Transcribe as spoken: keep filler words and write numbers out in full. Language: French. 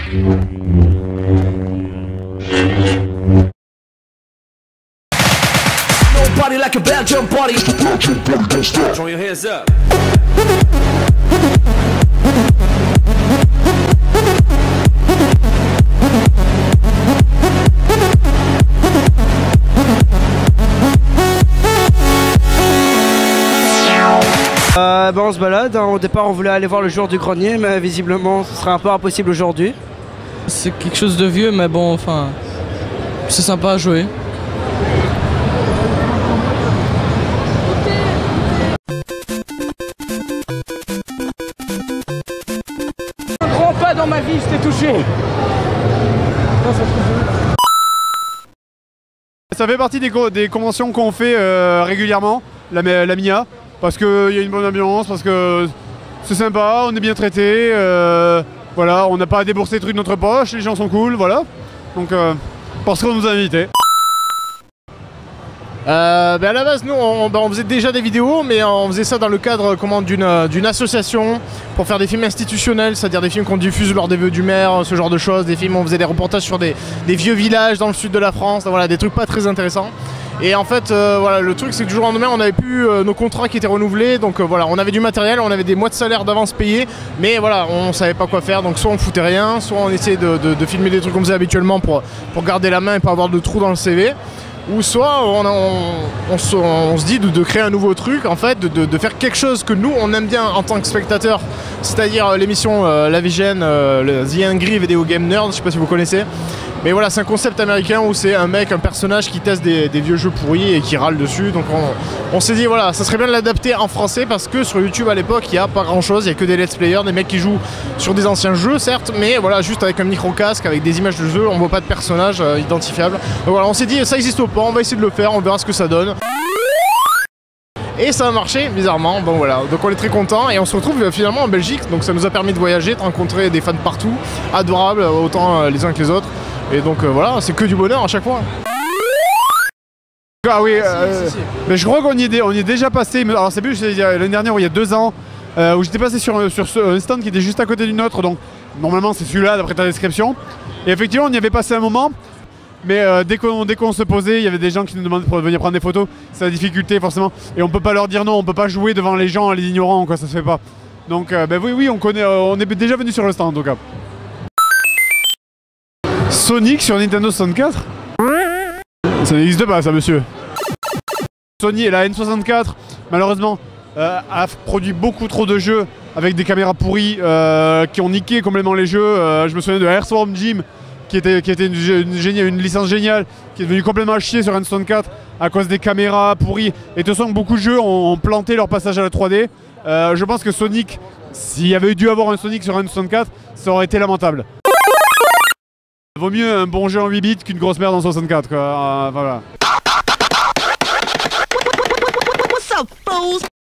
Party like a Belgian party. Throw your hands up. Euh, ben on se balade, hein. Au départ on voulait aller voir le jour du grenier, mais visiblement ce sera un peu impossible aujourd'hui. C'est quelque chose de vieux, mais bon, enfin, c'est sympa à jouer. Un grand pas dans ma vie, je t'ai touché. Ça fait partie des, co des conventions qu'on fait euh, régulièrement, la, la M I A, parce qu'il y a une bonne ambiance, parce que c'est sympa, on est bien traité, euh, voilà, on n'a pas à débourser des trucs de notre poche, les gens sont cool, voilà. Donc, euh, parce qu'on nous a invités. Euh, ben à la base, nous, on, ben on faisait déjà des vidéos, mais on faisait ça dans le cadre d'une association pour faire des films institutionnels, c'est-à-dire des films qu'on diffuse lors des vœux du maire, ce genre de choses, des films où on faisait des reportages sur des, des vieux villages dans le sud de la France, voilà, des trucs pas très intéressants. Et en fait, euh, voilà, le truc c'est que du jour au lendemain, on avait plus euh, nos contrats qui étaient renouvelés, donc euh, voilà, on avait du matériel, on avait des mois de salaire d'avance payés, mais voilà, on savait pas quoi faire, donc soit on foutait rien, soit on essayait de, de, de filmer des trucs comme ça habituellement pour, pour garder la main et pas avoir de trous dans le C V. Ou soit on, on, on, se, on se dit de, de créer un nouveau truc, en fait, de, de, de faire quelque chose que nous on aime bien en tant que spectateur, c'est-à-dire euh, l'émission euh, La Vigène, euh, le The Angry Video Game Nerd, je sais pas si vous connaissez. Mais voilà, c'est un concept américain où c'est un mec, un personnage qui teste des, des vieux jeux pourris et qui râle dessus. Donc on, on s'est dit voilà, ça serait bien de l'adapter en français parce que sur YouTube à l'époque il n'y a pas grand chose, il n'y a que des let's players, des mecs qui jouent sur des anciens jeux certes, mais voilà, juste avec un micro casque, avec des images de jeu, on voit pas de personnage euh, identifiable. Donc voilà, on s'est dit ça existe pas, on va essayer de le faire, on verra ce que ça donne. Et ça a marché bizarrement, bon voilà, donc on est très content et on se retrouve euh, finalement en Belgique, donc ça nous a permis de voyager, de rencontrer des fans partout, adorables, autant euh, les uns que les autres. Et donc euh, voilà, c'est que du bonheur à chaque fois. Ah oui, euh, si, si, si. Mais je crois qu'on y, y est déjà passé, alors c'est plus l'année dernière ou il y a deux ans, euh, où j'étais passé sur, sur ce, un stand qui était juste à côté du nôtre, donc normalement c'est celui-là d'après ta description. Et effectivement on y avait passé un moment, mais euh, dès qu'on dès qu'on se posait, il y avait des gens qui nous demandaient pour venir prendre des photos, c'est la difficulté forcément, et on peut pas leur dire non, on peut pas jouer devant les gens, les ignorants, quoi, ça se fait pas. Donc euh, ben oui, oui, on connaît, euh, on est déjà venu sur le stand en tout cas. Sonic sur Nintendo soixante-quatre? Ça n'existe pas ça monsieur. Sony et la N soixante-quatre malheureusement euh, a produit beaucoup trop de jeux avec des caméras pourries euh, qui ont niqué complètement les jeux. Euh, je me souviens de Earthworm Jim qui était, qui était une, une, une licence géniale qui est devenue complètement à chier sur N soixante-quatre à cause des caméras pourries. Et de toute façon beaucoup de jeux ont, ont planté leur passage à la trois D. Euh, je pense que Sonic, s'il y avait dû avoir un Sonic sur N soixante-quatre, ça aurait été lamentable. Vaut mieux un bon jeu en huit bits qu'une grosse merde en soixante-quatre quoi, euh, voilà.